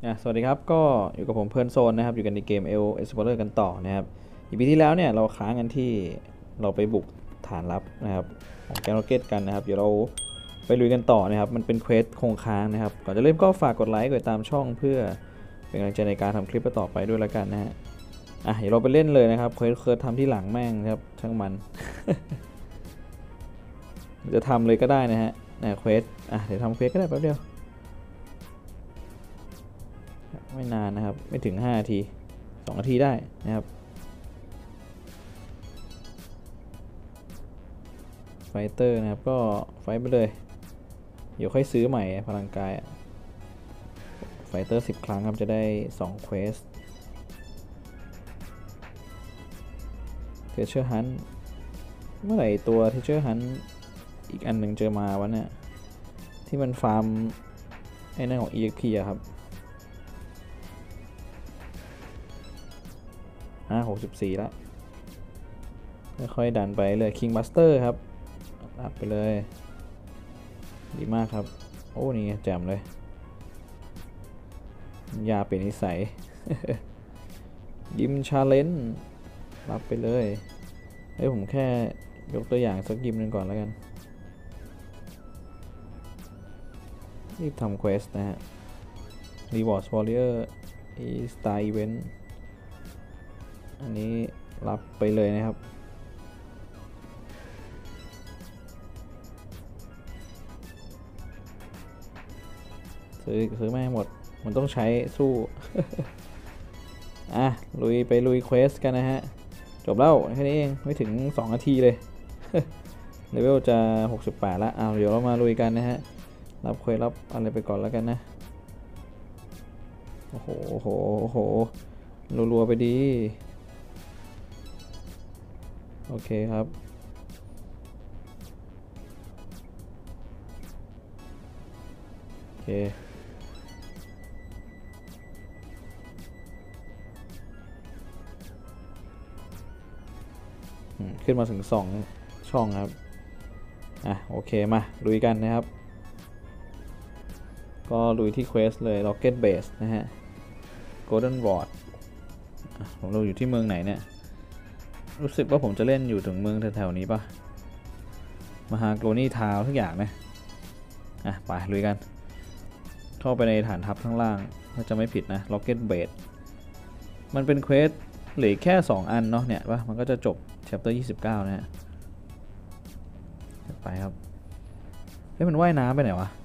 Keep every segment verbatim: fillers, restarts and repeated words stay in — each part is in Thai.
อ่ะสวัสดีครับก็อยู่กับผมเพลิร์นโซนนะครับอยู่กันในเกม L Explorer กันต่อนะครับอีพีที่แล้วเนี่ยเราค้างกันที่เราไปบุกฐานลับนะครับของแกงโรเก็ตกันนะครับเดี๋ยวเราไปลุยกันต่อนะครับมันเป็นเควสคงค้างนะครับก่อนจะเริ่มก็ฝากกดไลค์กดตามช่องเพื่อเป็นกำลังใจในการทำคลิปต่อไปด้วยแล้วกันนะฮะอ่ะเดี๋ยวเราไปเล่นเลยนะครับเควสเคยทำที่หลังแม่งครับช่างมัน จะทำเลยก็ได้นะฮะนะเควสอ่ะเดี๋ยวทำเควสก็ได้แป๊บเดียวไม่นานนะครับไม่ถึงห้านาทีสองนาทีได้นะครับไฟเตอร์นะครับก็ไฟไปเลยเดี๋ยวค่อยซื้อใหม่พลังกายไฟเตอร์สิบครั้งครับจะได้สองเควสเทเชอร์ฮันเมื่อไหร่ตัวเทเชอร์ฮันอีกอันหนึ่งเจอมาวะเนี่ยที่มันฟาร์มไอ้นั่นของ อี เอ็กซ์ พี อะครับอ่ะหกสิบสี่แล้วค่อยๆดันไปเลย King Buster ครับรับไปเลยดีมากครับโอ้นี่แจ่มเลยยาเปลี่ยนนิสัย ยิมชาเลนจ์รับไปเลยเฮ้ยผมแค่ยกตัวอย่างสักยิมหนึ่งก่อนแล้วกันรีบทำเควสนะฮะ Rewards Warrior Star Event อันนี้รับไปเลยนะครับซื้อซื้อไม่หมดมันต้องใช้สู้ อ่ะลุยไปลุยเควสกันนะฮะจบแล้วแค่นี้เองไม่ถึงสองนาทีเลย เลเวลจะหกสิบแปดแล้วเอาเดี๋ยวเรามาลุยกันนะฮะรับเควสรับอะไรไปก่อนแล้วกันนะโอ้โหโอ้โหโอ้โหรัวๆไปดีโอเคครับโอเคขึ้นมาถึงสองช่องครับอ่ะโอเคมาลุยกันนะครับก็ลุยที่เควสเลย Rocket Base นะฮะ Golden Rod ผมเราอยู่ที่เมืองไหนเนี่ยรู้สึกว่าผมจะเล่นอยู่ถึงเมืองแถวๆนี้ปะมหาโกลนี่ทาวทุกอย่างนะอ่ะไปลุยกันเข้าไปในฐานทัพข้างล่างถ้าจะไม่ผิดนะ Rocket Base มันเป็นเควสเหลือแค่สองอันเนาะเนี่ยปะมันก็จะจบ chapter ยี่สิบเก้านะฮะไปครับเฮ้ยมันว่ายน้ำไปไหนวะ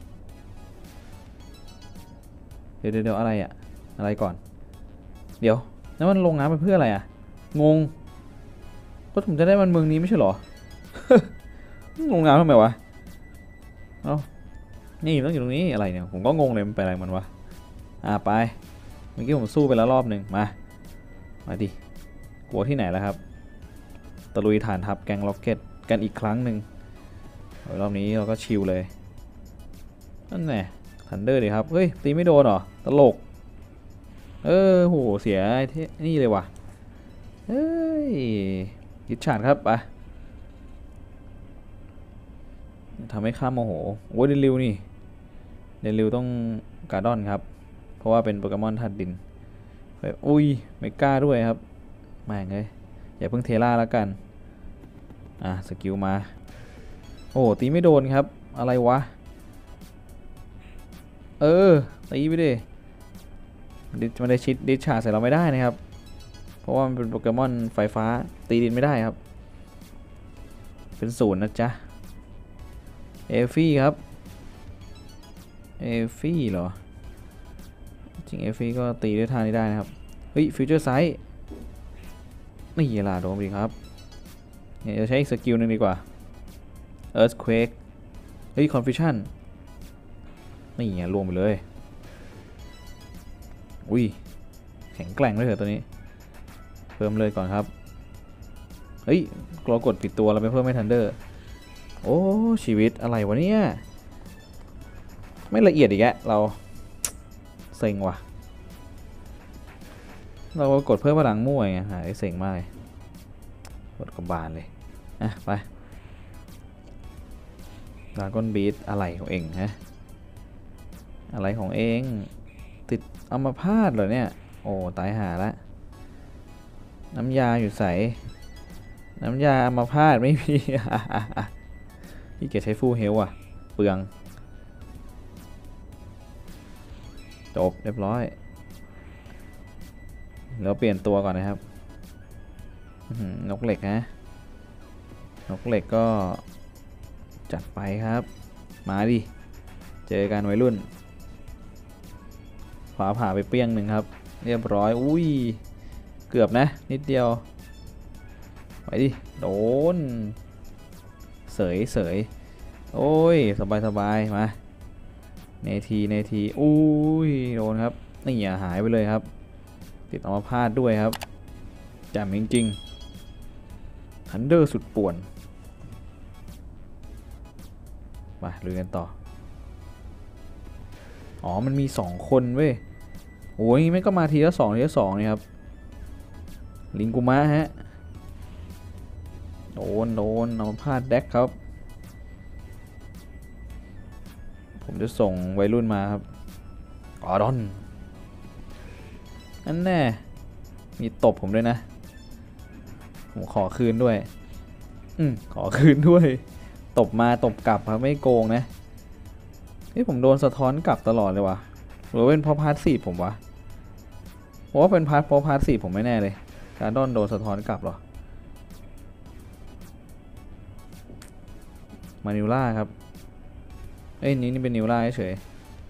เดี๋ยวเดี๋ยวอะไรอะอะไรก่อนเดี๋ยวแล้วมันลงน้ำไปเพื่ออะไรอะงงก็ผมจะได้มันเมืองนี้ไม่ใช่หรอ ลงน้ำทำไมวะเอ้านี่ต้องอยู่ตรงนี้อะไรเนี่ยผมก็งงเลยมันไปอะไรมันวะอ่าไปเมื่อกี้ผมสู้ไปแล้วรอบหนึ่งมามาดิกลัวที่ไหนแล้วครับตะลุยฐานทัพแกงล็อกเก็ตกันอีกครั้งหนึ่งรอบนี้เราก็ชิลเลยนั่นแหละทันเดอร์ดิครับเฮ้ยตีไม่โดนหรอตลกเออโหเสียเท่นี่เลยว่ะเฮ้ยยิดฉาดครับไปทำให้ข้ามโมโหโอ้ยเดลิวนี่เดลิวต้องการ์ดอนครับเพราะว่าเป็นโปเกมอนธาตุดินอุ้ยไม่กล้าด้วยครับแม่งเลยอย่าเพิ่งเทล่าแล้วกันอ่ะสกิลมาโอ้ตีไม่โดนครับอะไรวะเออตีไปดิมันได้ชิดดิชาใส่เราไม่ได้นะครับเพราะว่ามันเป็นโปเกมอนไฟฟ้าตีดินไม่ได้ครับเป็นศูนย์นะจ๊ะเอฟี่ครับเอฟี่เหรอจริงเอฟี่ก็ตีด้วยท่านี้ได้นะครับเฮ้ยฟิวเจอร์ไซส์นี่ล่ะโดนไปครับเนี่ยจะใช้อีกสกิลนึงดีกว่า Earthquake เฮ้ย Confusion นี่ไงรวมไปเลยอุ้ยแข็งแกร่งเลยเหรอตัวนี้เพิ่มเลยก่อนครับเฮ้ยเรากดผิดตัวเราไปเพิ่มไม่ทันเดอร์โอ้ชีวิตอะไรวะเนี่ยไม่ละเอียดอีกแล้วเราเซ็งว่ะเรากดเพิ่มพลังมั่วไงหายเซ็งมากเลยกดกบบานเลยอ่ะไปดราก้อนบีทอะไรของเองฮะอะไรของเองติดอัมพาตเหรอเนี่ยโอ้ตายหาละน้ำยาอยู่ใสน้ำยาอัมพาตไม่มี พี่เกียรใช้ฟูลเฮลอ่ะเปลืองจบเรียบร้อยแล้วเปลี่ยนตัวก่อนนะครับนกเหล็กนะนกเหล็กก็จัดไปครับมาดิเจอกันวัยรุ่นฟ้าผ่าไปเปี้ยงหนึ่งครับเรียบร้อยอุ้ยเกือบนะนิดเดียวไปดิโดนเสยเสยโอ้ยสบายสบายมาเนทีเนทีอุ้ยโดนครับนี่อย่าหายไปเลยครับติดอัมพาตด้วยครับแจ่มจริงๆทันเดอร์สุดป่วนมาลุยกันต่ออ๋อมันมีสองคนเว้ยโอ้ยไม่ก็มาทีละสองทีละสองนี่ครับลิงกุมะฮะโดนโดนอัมพาตแดกครับผมจะส่งวัยรุ่นมาครับกอร์ดอนนั่นแน่มีตบผมด้วยนะผมขอคืนด้วยอืมขอคืนด้วยตบมาตบกลับครับไม่โกงนะนี่ผมโดนสะท้อนกลับตลอดเลยวะหรือเป็นเพราะพาร์ทสี่ผมวะผมว่าเป็นพาร์ทเพราะพาร์ทสี่ผมไม่แน่เลยการ์ดอนโดนสะท้อนกลับหรอมานิวล่าครับเอ้ยนี่นี่เป็นนิวล่าเฉย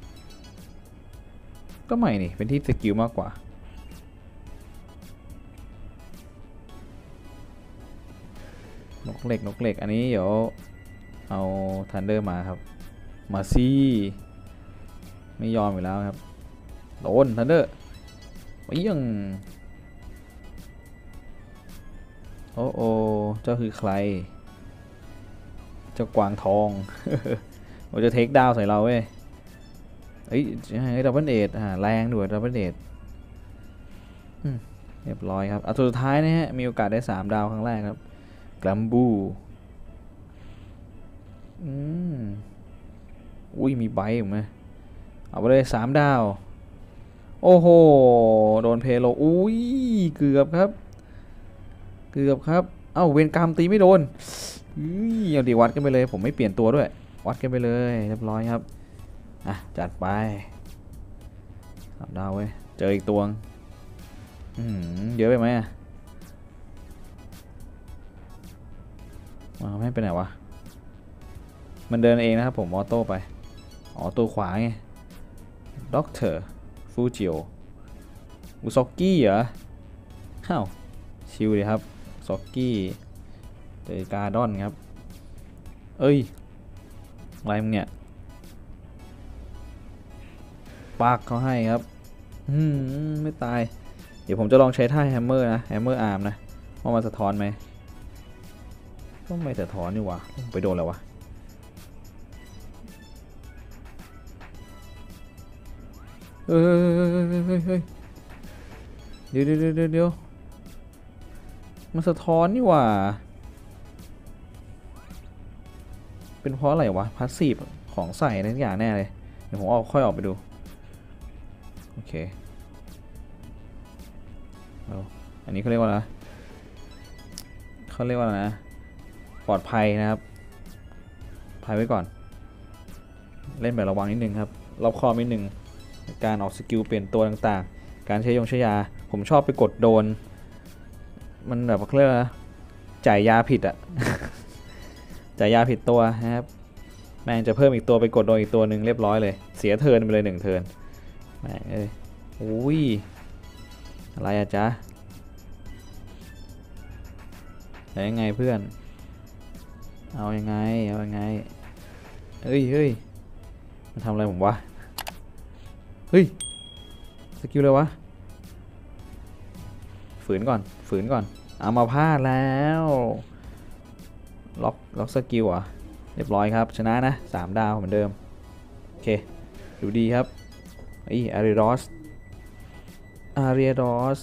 ก็ใหม่นี่เป็นที่สกิลมากกว่านกเหล็กนกเหล็กอันนี้เดี๋ยวเอาทันเดอร์มาครับมาซี่ไม่ยอมอยู่แล้วครับโดนทันเดอร์ไปยังโอ้โอเจ้าคือใครเจ้ากวางทอง เราจะเทคดาวใส่เราเว้ยเฮ้ยดับเบิลเอทอ่าแรงด้วยดับเบิลเอทเรียบร้อยครับเอาสุดท้ายนะฮะมีโอกาสได้สามดาวครั้งแรกครับกลัมบูอืมอุ้ยมีใบอยู่ไหมเอาไปเลยสามดาวโอ้โหโดนเพโลอุ้ยเกือบครับเกือบครับเอ้าเวนกรรมตีไม่โดนเอาดีวัดกันไปเลยผมไม่เปลี่ยนตัวด้วยวัดกันไปเลยเรียบร้อยครับอ่ะจัดไปสามดาวเว้ยเจออีกตัวอืมเยอะไปไหมอ่ะมาไม่ไปไหนวะมันเดินเองนะครับผมออโต้ไปอ๋อตัวขวาไงด็อกเตอร์ฟูจิโออุซอกกี้เหรอฮ้าวชิลเลยครับซอกกี้เจอการ์ดอนครับเอ้ยอะไรมึงเนี่ยปากเขาให้ครับอืมไม่ตายเดี๋ยวผมจะลองใช้ท่าแฮมเมอร์นะแฮมเมอร์อาร์มนะว่ามันสะท้อนไหมก็ไม่สะท้อนนี่วะไปโดนแล้ววะเฮ้ยเฮ้ยเดี๋ยวเดี๋ยวเดี๋ยวเดี๋ยวมันสะท้อนนี่หว่าเป็นเพราะอะไรวะพาสซีฟของใส่อะไรทุกอย่างแน่เลยเดี๋ยวผมเอาค่อยออกไปดูโอเคเอาอันนี้เขาเรียกว่าอะไรเขาเรียกว่าอะไรนะปลอดภัยนะครับภัยไว้ก่อนเล่นแบบระวังนิดนึงครับรอบคอบนิดนึงการออกสกิลเปลี่ยนตัวต่างๆการใช้ยงใช้ยาผมชอบไปกดโดนมันแบบเขาเรียกว่าจ่ายยาผิดอะ จ่ายยาผิดตัวนะครับแม่งจะเพิ่มอีกตัวไปกดโดนอีกตัวหนึ่งเรียบร้อยเลยเสียเทิร์นไปเลยหนึ่งเทิร์นแม่งเอ้ยอุ้ยอะไรอะจ๊ะแล้วยังไงเพื่อนเอายังไงเอายังไงเฮ้ยเฮ้ยมันทำอะไรผมวะเฮ้ยสกิลเลยวะฝืนก่อนฝืนก่อนเอามาพลาดแล้วล็อกล็อกสกิลอ่ะเรียบร้อยครับชนะนะสามดาวเหมือนเดิมโอเคดูดีครับไอ้อาริดอสอาริดอส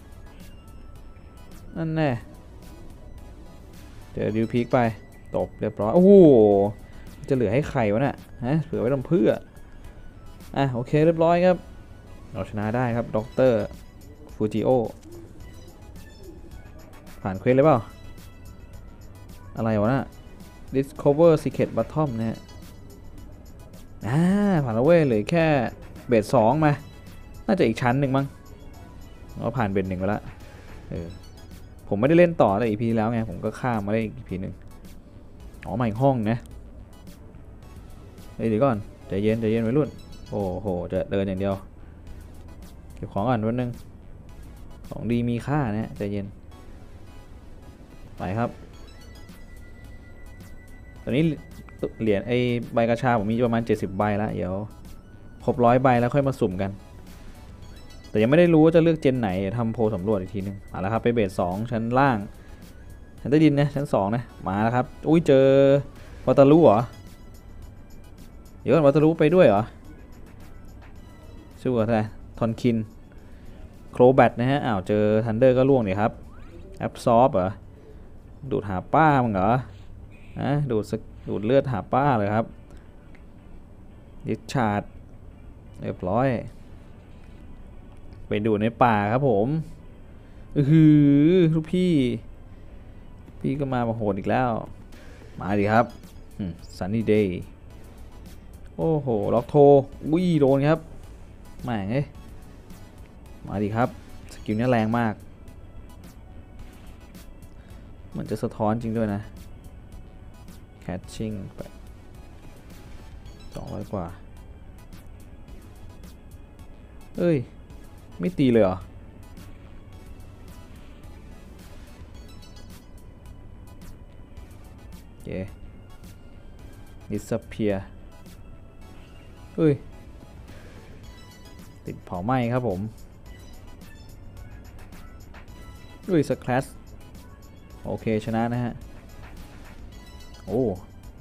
นั่นแน่เจอดิวพีกไปตบเรียบร้อยโอ้โหจะเหลือให้ใครวะเนี่ยฮะเผื่อไว้ทำเพื่ออ่ะโอเคเรียบร้อยครับเราชนะได้ครับด็อกเตอร์ฟูจิโอผ่านเควสเลยเปล่าอะไรวะน่ะ discover secret bottom นะฮะอ่าผ่านแล้วเว้ยเหลือแค่เบสสองมาน่าจะอีกชั้นหนึ่งมั้งเราผ่านเบสหนึ่งไปแล้วเออผมไม่ได้เล่นต่อในอีพีแล้วไงผมก็ข้ามมาได้อีกอีพีหนึ่งอ๋อมาอีกห้องนะเฮ้ยเดี๋ยวก่อนใจเย็นใจเย็นไว้รุ่นโอ้โหจะเดินอย่างเดียวเก็บของก่อนวันนึงของดีมีค่านะใจเย็นไปครับตอนนี้เหรียญไอใบกระชาผมมีประมาณเจ็ดสิบใบแล้วเดี๋ยวครบร้อยใบแล้วค่อยมาสุ่มกันแต่ยังไม่ได้รู้ว่าจะเลือกเจนไหนทำโพลสำรวจอีกทีนึงมาแล้วครับไปเบสสองชั้นล่างชั้นใต้ดินนะชั้นสองนะมาแล้วครับอุ้ยเจอวัตารุเหรอเดี๋ยววัตารุไปด้วยเหรอชื่อว่าอะไรทอนคินโครแบทนะฮะอ้าวเจอทันเดอร์ก็ล่วงเนี่ยครับแอบซอฟเหรอดูดหาป้ามึงเหรอฮะดูดดูดเลือดหาป้าเลยครับดิชาร์ดเรียบร้อยไปดูในป่าครับผมอือหือทุกพี่พี่ก็มามาโหดอีกแล้วมาดิครับซันนี่เดย์โอ้โหล็อกโทวิ่งโดนครับแม่งเอ้ยมาดิครับสกิลนี้แรงมากเหมือนจะสะท้อนจริงด้วยนะแคชชิ่งไปสองร้อยกว่าเอ้ยไม่ตีเลยเหรอโอเค disappear เฮ้ยติดเผาไหม้ครับผมเฮ้ยสแครชโอเคชนะนะฮะโอ้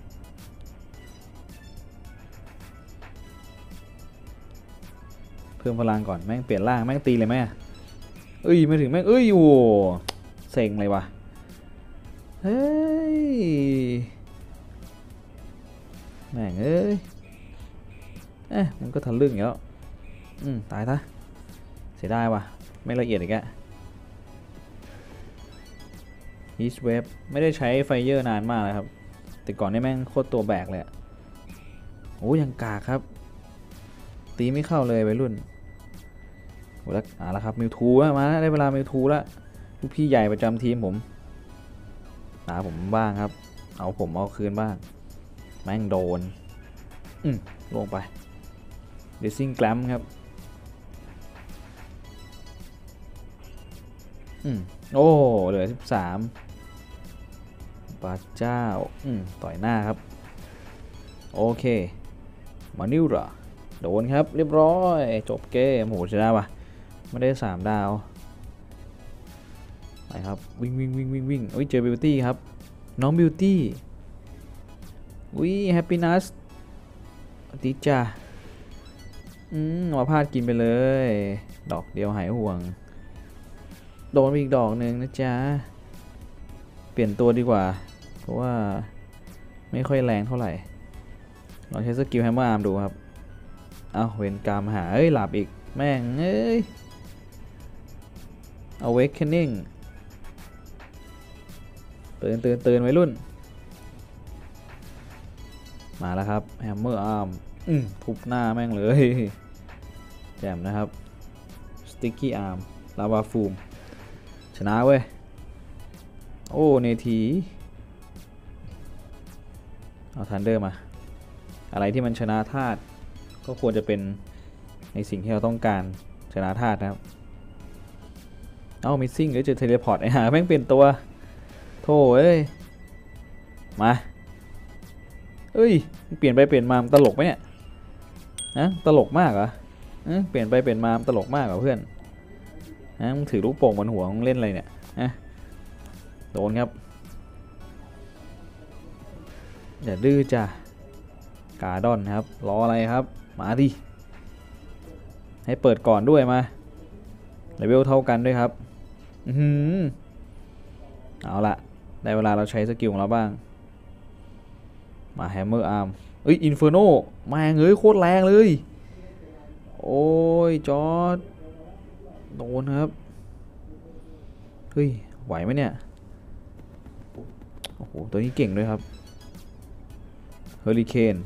เพิ่มพลังก่อนแม่งเปลี่ยนร่างแม่งตีเลยไหมเอ้ยไม่ถึงแม่งเอ้ยโอ้เซ็งเลยวะเฮ้ยแม่งเอ้ยเอ๊ะมันก็ทะลึ่งอยู่แล้วอืมตายซะเสียดายว่ะไม่ละเอียดอีกอะฮีสเวฟไม่ได้ใช้ไฟเยอร์นานมากเลยครับแต่ก่อนนี่แม่งโคตรตัวแบกเลยโอ้ยังกากครับตีไม่เข้าเลยวัยรุ่นโอ้แล้วอ่ะแล้วครับมิวทูมาได้เวลามิวทูแล้วลูกพี่ใหญ่ประจำทีมผมหาผมบ้างครับเอาผมเอาคืนบ้างแม่งโดนอืมลงไปเดซิ่งแกลมครับอืมโอ้เหลือสิบสามพระเจ้าอืมต่อยหน้าครับโอเคมานิวระโดนครับเรียบร้อยจบเกมโหชนะว่ะไม่ได้สามดาวไปครับวิ่งวิ่งวิ่งวิ่งวิ่งอุ้ยเจอบิวตี้ครับน้องบิวตี้อุ้ยแฮปปี้นัสติจ้าอืมมาพาดกินไปเลยดอกเดียวหายห่วงโดนอีกดอกหนึ่งนะจ๊ะเปลี่ยนตัวดีกว่าเพราะว่าไม่ค่อยแรงเท่าไหร่ลองใช้สกิลแฮมเมอร์อาร์มดูครับเอาเวนกรรมหาเอ้ยหลับอีกแม่งเอ้ย awakening ตื่นตื่นตื่นไว้รุ่นมาแล้วครับแฮมเมอร์อาร์มทุบหน้าแม่งเลยแจ่มนะครับสติ๊กกี้อาร์มลาวาฟูมชนะเว้ยโอ้เนทีเอาทันเดอร์มาอะไรที่มันชนะธาตุก็ควรจะเป็นในสิ่งที่เราต้องการชนะธาตุนะครับเอามิสซิ่งหรือจะเทเลพอร์ตไอ้ห่าแม่งเปลี่ยนตัวโธ่เอ้ยมาเอ้ยเปลี่ยนไปเปลี่ยนมาตลกไหมเนี่ยนะตลกมากเหรอเปลี่ยนไปเปลี่ยนมาตลกมากเหรอเพื่อนนะมึงถือลูกโป่งบนหัวมึงเล่นอะไรเนี่ยนะโดนครับอย่าดื้อจ้ะกาดอนครับรออะไรครับมาดิให้เปิดก่อนด้วยมาเลเวลเท่ากันด้วยครับอือเอาละได้เวลาเราใช้สกิลของเราบ้างมาแฮมเมอร์อาร์มเอ้ยอินเฟอร์โนมาเงยโคตรแรงเลยโอ้โอ้ยจอร์ดโดนครับเฮ้ยไหวไหมเนี่ยโอ้โหตัวนี้เก่งด้วยครับเฮอริเคน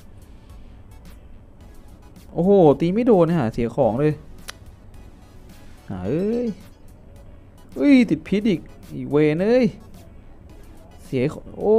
โอ้โหตีไม่โดนฮะเสียของเลยหาเอ้ยเอ้ยติดพิษอีกอีเวนเอ้ยเสียโอ้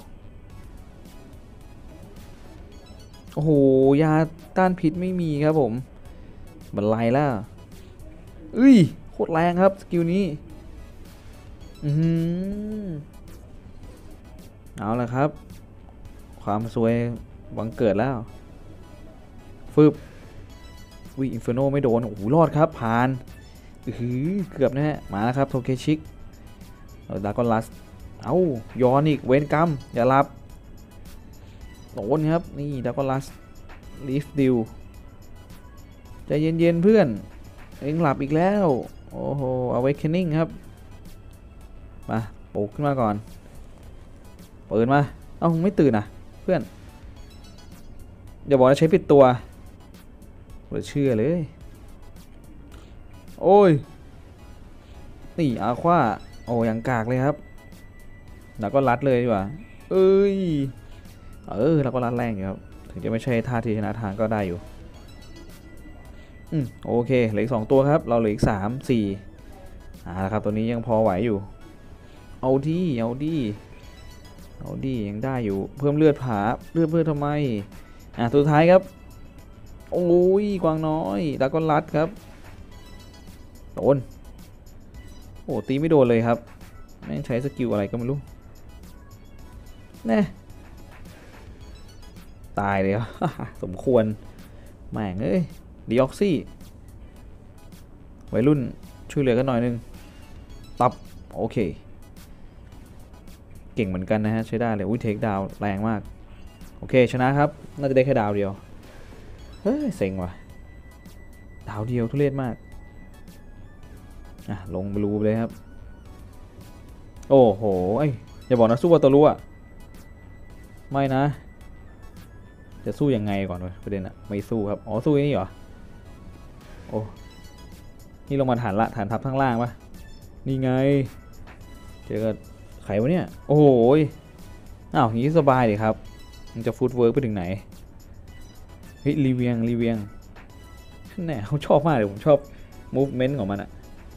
โอ้โหยาต้านพิษไม่มีครับผมบันไลแล้วเอ้ยโคตรแรงครับสกิลนี้อืมเอาละครับความสวยบังเกิดแล้วฟึบวิอินเฟอร์โนไม่โดนโอ้โหรอดครับผ่านอือหือเกือบนะฮะมาแล้วครับโทเคชิกเอาดากอนลัสเอาย้อนอีกเวนกัมอย่ารับโดนครับนี่ดากอนลัสลีฟดิวใจเย็นๆเพื่อนเอ็งหลับอีกแล้วโอ้โหอเวคเคนนิ่งครับมาปลุกขึ้นมาก่อนเปิดมาเอ้าไม่ตื่นอ่ะเพื่อนอย่าบอกว่าใช้ปิดตัวเหลือเชื่อเลยโอ้ยนี่อาควาโอ้ยังกากเลยครับแล้วก็รัดเลยดีกว่าเอ้ยเออแล้วก็รัดแรงอยู่ครับถึงจะไม่ใช่ท่าทีชนะทางก็ได้อยู่อืมโอเคเหลืออีกสองตัวครับเราเหลืออีกสามสี่อ่าแล้วครับตัวนี้ยังพอไหวอยู่เอาดีเอาดีเอาดียังได้อยู่เพิ่มเลือดผาเลือดเพื่อทำไมอ่ะตัวสุดท้ายครับโอ้ยกวางน้อยแล้วก็รัดครับโดนโอ้ตีไม่โดนเลยครับแม่งใช้สกิลอะไรก็ไม่รู้แน่ตายเลย สมควรแม่งเอ้ยดีออกซี่วัยรุ่นช่วยเหลือกันหน่อยนึงตับโอเคเก่งเหมือนกันนะฮะใช้ได้เลยอุ้ยเทคดาวแรงมากโอเคชนะครับน่าจะได้แค่ดาวเดียวเฮ้ยเซ็งว่ะดาวเดียวทุเรศมากอ่ะลงไปรูเลยครับโอ้โหไอ้อย่าบอกนะสู้วัตลุอ่ะไม่นะจะสู้ยังไงก่อนวะประเด็นอะไม่สู้ครับอ๋อสู้นี่เหรอโอ้นี่ลงมาฐานละฐานทัพข้างล่างปะนี่ไงเจอกับไขวะเนี่ยโอ้โหอ้าวอย่างนี้สบายเลยครับมันจะฟุตเวิร์กไปถึงไหนเฮ้ยรีเวียงรีเวียงแน่เขาชอบมากเลยผมชอบมูฟเมนต์ของมันอะ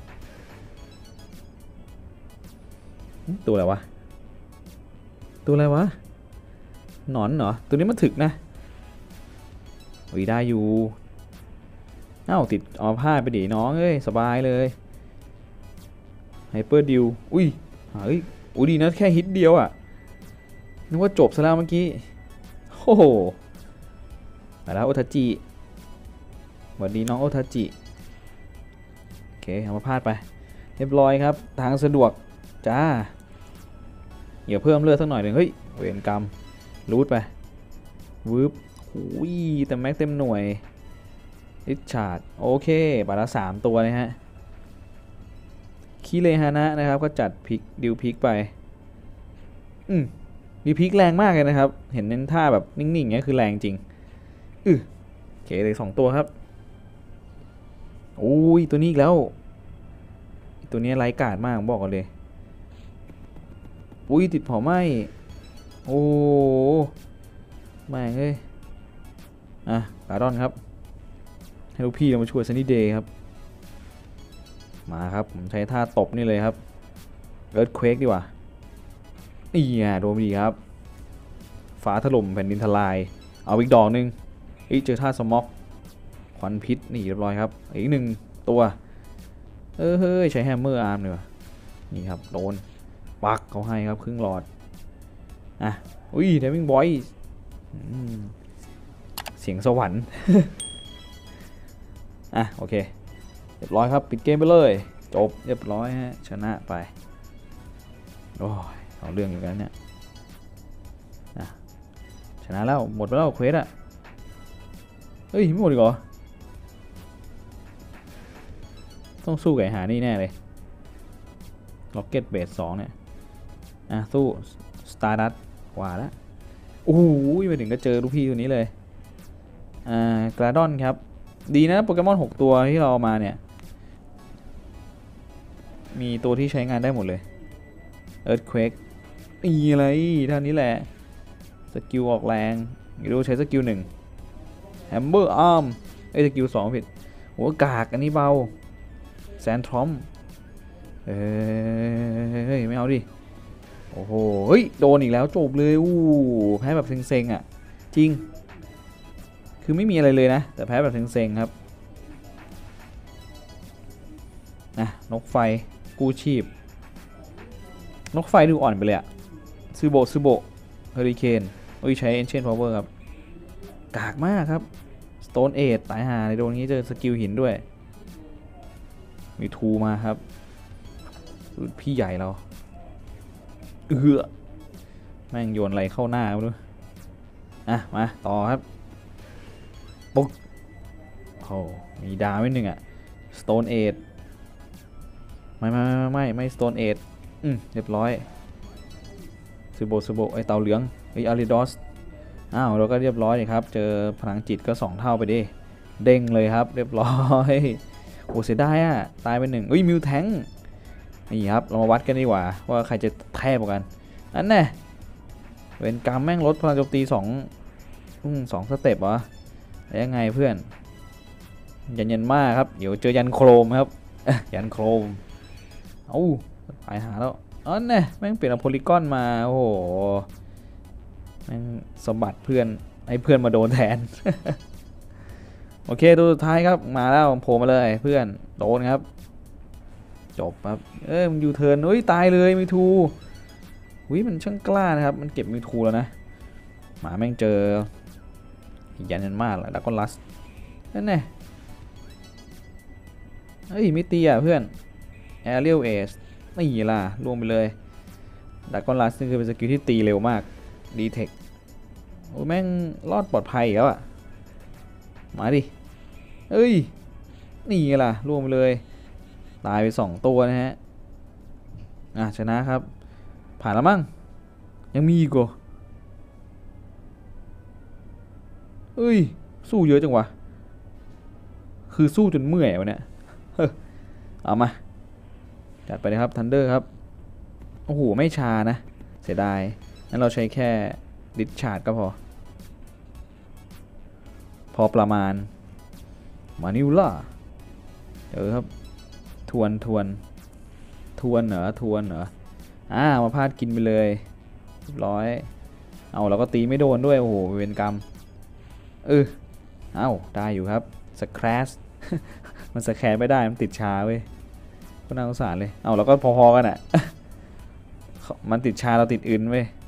ตัวอะไรวะตัวอะไรวะหนอนเหรอตัวนี้มันถึกนะวีได้อยู่อ้าวติดออผ้าไปดิน้องเอ้ยสบายเลยไฮเปอร์ดิวอุ้ยเฮ้ยอุ้ยดีนะแค่ฮิตเดียวอ่ะนึกว่าจบซะแล้วเมื่อกี้โอ้โหมาแล้วโอทาจิสวัสดีน้องโอทาจิโอเคเอามาพาดไปเรียบร้อยครับทางสะดวกจ้าเดี๋ยวเพิ่มเลือดสักหน่อยหนึ่งเฮ้ยเวรกรรมรูดไปวืบหุยแต่แม็กเต็มหน่วยริชาร์ดโอเคบาละสามตัวนะฮะคิเลฮานะนะครับก็จัดพิกดิวพิกไปอืมดิวพิกแรงมากเลยนะครับเห็นเน้นท่าแบบนิ่งๆอย่างเงี้ยคือแรงจริงอือโอเคเลยสองตัวครับโอ้ยตัวนี้อีกแล้วตัวนี้ไร้กาดมากบอกกันเลยอุ้ยติดเผาไหม้โอ้แม่งเอ้ยอ่ะกาดอนครับให้ลูกพี่เรามาช่วยซันนี่เดย์ครับมาครับผมใช้ท่าตบนี่เลยครับเอิร์ธเควกดีกว่านี่ไงโดนดีครับฟ้าถล่มแผ่นดินทลายเอาอีกดอกนึงอีกเจอท่าสม็อกควันพิษนี่เรียบร้อยครับอีกหนึ่งตัวเออเฮ้ยใช้แฮมเมอร์อาร์มเลยว่ะนี่ครับโดนปักเขาให้ครับครึ่งหลอดอ่ะอุ้ยเดมิงบอยเสียงสวรรค์ อ่ะโอเคเรียบร้อยครับปิดเกมไปเลยจบเรียบร้อยฮะชนะไปโอ้ยเอาเรื่องอยู่กันเนี่ยนะชนะแล้วหมดไปแล้วเควสอะเฮ้ยไม่หมดอีกเหรอต้องสู้กับไอ้หานี่แน่เลยล็อกเก็ตเบสสองเนี่ยอ่ะสู้สตาร์ดัตกว่าแล้วโอ้โหไปถึงก็เจอลูกพี่ตัวนี้เลยอ่ากราดอนครับดีนะโปเกมอนหกตัวที่เราเอามาเนี่ยมีตัวที่ใช้งานได้หมดเลย Earthquake อีอะไรเท่านี้แหละสกิลออกแรงไม่รู้ใช้สกิลหนึ่ง Hammer Arm ไอ้สกิลสองผิดโหกากอันนี้เบาแซนทรอมเฮ้ยไม่เอาดิโอ้โหเฮ้ยโดนอีกแล้วจบเลยอู้แพ้แบบเซ็งๆอ่ะจริงคือไม่มีอะไรเลยนะแต่แพ้แบบเซ็งๆครับนะนกไฟกู้ชีพนกไฟดูอ่อนไปเลยอะซูโบซูโบเฮอริเคนโอ้ยใช้ Ancient Power ครับกากมากครับ Stone Age ตายหาในโดนนี้เจอสกิลหินด้วยมีทูมาครับพี่ใหญ่เราเอือแม่งโยนอะไรเข้าหน้าไม่รู้อ่ะมาต่อครับปุ๊กโอ้มีดาวนิดนึงอะ Stone Age ไม่ไม่ไม่ไม่ไม่ Stone Age อืมเรียบร้อยซูโบซูโบไอเต่าเหลืองไออาริดอสอ้าวเราก็เรียบร้อยเลยครับเจอพลังจิตก็สองเท่าไปดิเด้งเลยครับเรียบร้อยโอ้เสียดายอ่ะตายไปหนึ่งอุ้ยมิวแทงนี่ครับเรามาวัดกันดีกว่าว่าใครจะแทบกว่ากันอันแน่เวนกรรมแม่งลดพลังโจมตีสองสองสเต็ปวะยังไงเพื่อนยันยันมากครับเดี๋ยวเจอยันโครมครับยันโครมเอ้าตายหาแล้วอ๋อเนี่ยแม่งเปลี่ยนโพลีกอนมาโอ้โหแม่งสมบัติเพื่อนให้เพื่อนมาโดนแทน โอเคตัวสุดท้ายครับมาแล้วโผล่มาเลยเพื่อนโดนครับจบครับเอ้ยมันยูเทิร์นเฮ้ยตายเลยมิทูวิมันช่างกล้านะครับมันเก็บมิทูแล้วนะหมาแม่งเจอยันยันมากเลยแล้วก็ลัสนั่นแน่เฮ้ยไม่ตีอ่ะเพื่อนแอเรียลเอสนี่ล่ะรวมไปเลยดักก้อนลัสนี่คือเป็นสกิลที่ตีเร็วมากดีเทคโอ้แม่งรอดปลอดภัยแล้วอ่ะมาดิเอ้ยนี่ล่ะรวมไปเลยตายไปสองตัวนะฮะอ่ะชนะครับผ่านแล้วมั้งยังมีอีกเหรอเอ้ยสู้เยอะจังวะคือสู้จนเมื่อยวะเนี่ยเอามาจัดไปเลยครับทันเดอร์ครับโอ้โหไม่ชานะเสียดายงั้นเราใช้แค่ดิสชาร์ดก็พอพอประมาณมานิวล่าเออครับทวนทวนทวนเหรอทวนเหรออ่ามาพาดกินไปเลยเรียบร้อยเอาเราก็ตีไม่โดนด้วยโอ้โหเวรกรรมเออเอาได้อยู่ครับสแครช มันสแครไม่ได้มันติดชาเว้ยก็น่าสงสารเลยเอาเราก็พอๆกันอ่ะ มันติดชาเราติดอื่นเว้ย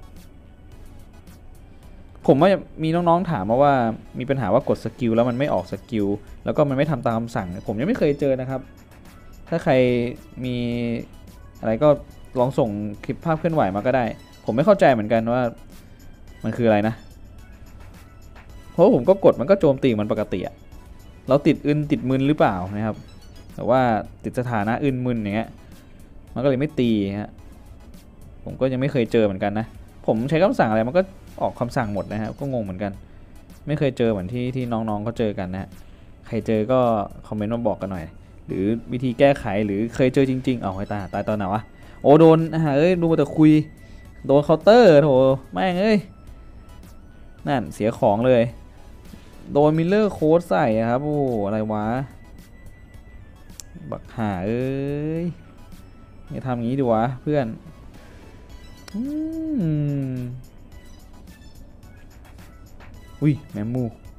ผมว่ามีน้องๆถามมาว่ามีปัญหาว่ากดสกิลแล้วมันไม่ออกสกิลแล้วก็มันไม่ทำตามคำสั่งผมยังไม่เคยเจอนะครับถ้าใครมีอะไรก็ลองส่งคลิปภาพเคลื่อนไหวมาก็ได้ผมไม่เข้าใจเหมือนกันว่ามันคืออะไรนะเพราะผมก็กดมันก็โจมตีมันปกติอะเราติดอึนติดมึนหรือเปล่านะครับแต่ว่าติดสถานะอึนมึนอย่างเงี้ยมันก็เลยไม่ตีฮะผมก็ยังไม่เคยเจอเหมือนกันนะผมใช้คำสั่งอะไรมันก็ออกคำสั่งหมดนะครับก็งงเหมือนกันไม่เคยเจอเหมือนที่ที่น้องๆเขาเจอกันนะใครเจอก็คอมเมนต์มาบอกกันหน่อยหรือวิธีแก้ไขหรือเคยเจอจริงๆเอาให้ตายตายตอนไหนวะโอ้โดนเอ้ยดูแต่คุยโดนเคาน์เตอร์โถแม่งเอ้ยนั่นเสียของเลยโดนมิลเลอร์โค้ดใส่ครับโอ้อะไรวะบักหาเอ้ยอย่าทำอย่างนี้ดิวะเพื่อนอืมอุ้ยแมมมู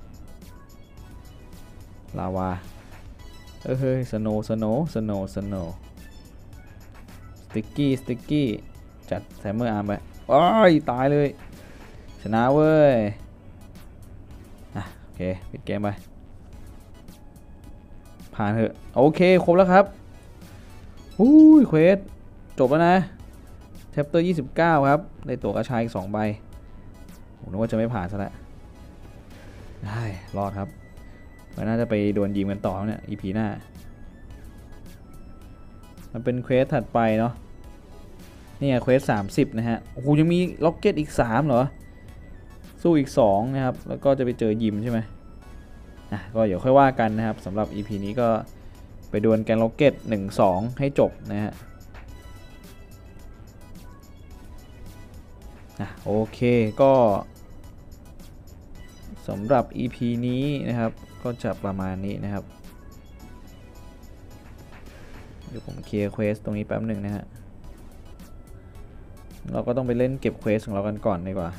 ลาวาเออเฮ้ยสโนสโนสโนสโนสติ๊กกี้สติ๊กกี้จัดแซมเมอร์อาร์มไปโอ้ยตายเลยชนะเว้ยอ่ะโอเคปิดเกมไปผ่านเถอะโอเคครบแล้วครับอุ้ยเควสจบแล้วนะแชปเตอร์ยี่สิบเก้าครับได้ตั๋วกระชายอีกสองใบผมนึกว่าจะไม่ผ่านซะแล้วได้รอดครับมันน่าจะไปโดนยิงกันต่อเนี่ย อี พี หน้ามันเป็นเควสถัดไปเนาะนี่เควสสามสิบนะฮะโอ้โหยังมีล็อกเก็ตอีกสามเหรอสู้อีกสองนะครับแล้วก็จะไปเจอยิมใช่ไหมนะก็เดี๋ยวค่อยว่ากันนะครับสำหรับ อี พี นี้ก็ไปดวลแกนล็อกเก็ตหนึ่งสองให้จบนะฮะนะโอเคก็สำหรับ อี พี นี้นะครับก็จะประมาณนี้นะครับเดี๋ยวผมเคลียร์เควสตรงนี้แป๊บหนึ่งนะฮะเราก็ต้องไปเล่นเก็บเควสของเรากันก่อนดีกว่า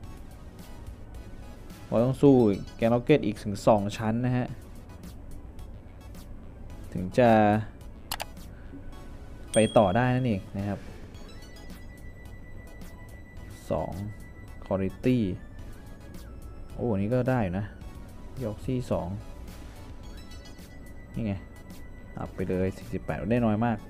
เราต้องสู้แกนล็อกเก็ตอีกถึงสองชั้นนะฮะถึงจะไปต่อได้นั่นเองนะครับสอง quality โอ้นี่ก็ได้นะยกซี่สองนี่ไงอัพไปเลยสี่สิบแปดได้น้อยมาก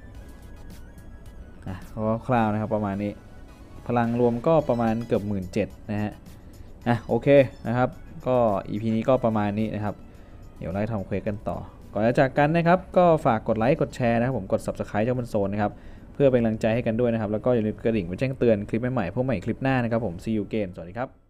อ่ะก็คร่าวๆนะครับประมาณนี้พลังรวมก็ประมาณเกือบหมื่นเจ็ดนะฮะอ่ะโอเคนะครับก็ อี พี นี้ก็ประมาณนี้นะครับเดี๋ยวไล่ทำเควสกันต่อก่อนจะจากกันนะครับก็ฝากกดไลค์กดแชร์นะครับผมกด Subscribe เจ้าบนโซนนะครับเพื่อเป็นกำลังใจให้กันด้วยนะครับแล้วก็อย่าลืมกระดิ่งไปแจ้งเตือนคลิปใหม่ๆพวกใหม่คลิปหน้านะครับผม See you again สวัสดีครับ